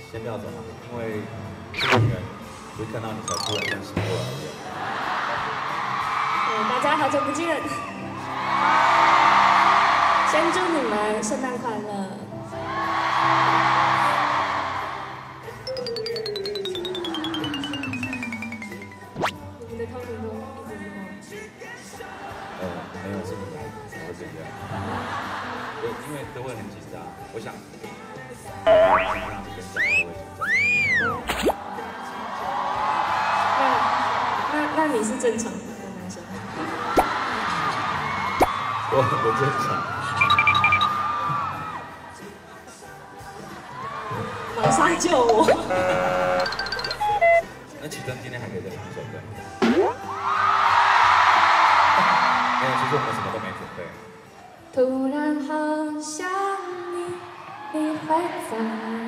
先不要走嘛，因为这个女人不是看到你才突然间醒过来的。 大家好久不见，先祝你们圣诞快乐。你们的透明度一直是没有这么大，怎么会这样？因为都会很紧张，我想平常跟讲都会紧张。 那你是正常的男生？ 我正常。 马上救我！ 那启真今天还可以再唱一首歌。其实我们什么都没准备。 突然好想你，你会在。